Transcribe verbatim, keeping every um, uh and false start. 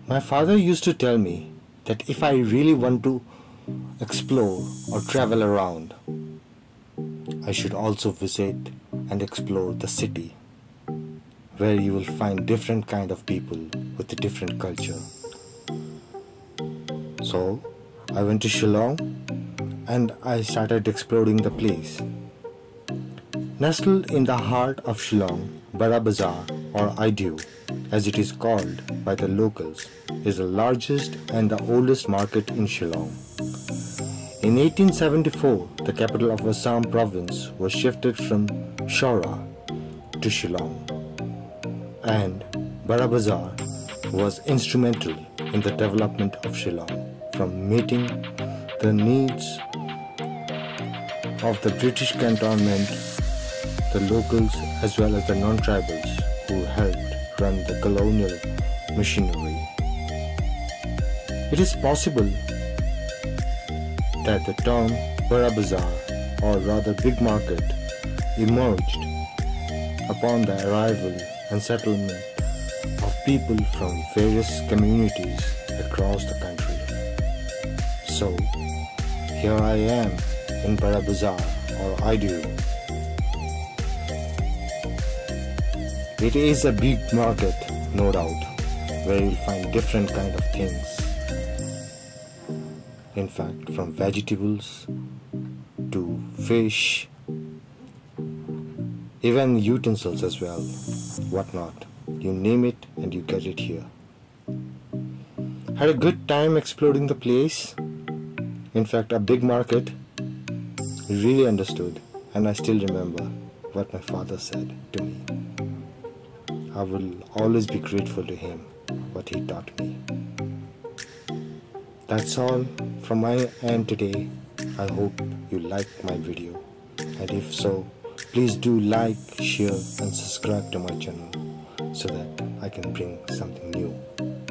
My father used to tell me that if I really want to explore or travel around, I should also visit and explore the city, where you will find different kind of people with a different culture. So I went to Shillong and I started exploring the place. Nestled in the heart of Shillong, Bara Bazaar or Idu, as it is called by the locals, is the largest and the oldest market in Shillong. In eighteen seventy-four, the capital of Assam province was shifted from Shaura to Shillong, and Bara Bazaar was instrumental in the development of Shillong, from meeting the needs of the British cantonment, the locals as well as the non-tribals who helped run the colonial machinery. It is possible that the term Bara Bazaar, or rather big market, emerged upon the arrival and settlement of people from various communities across the country. So, here I am in Bara Bazaar or Idu. It is a big market, no doubt, where you'll find different kind of things. In fact, from vegetables to fish, even utensils as well, whatnot. You name it and you get it here. Had a good time exploring the place. In fact, a big market. Really understood, and I still remember what my father said to me. I will always be grateful to him, what he taught me. That's all from my end today. I hope you liked my video, and if so, please do like, share and subscribe to my channel so that I can bring something new.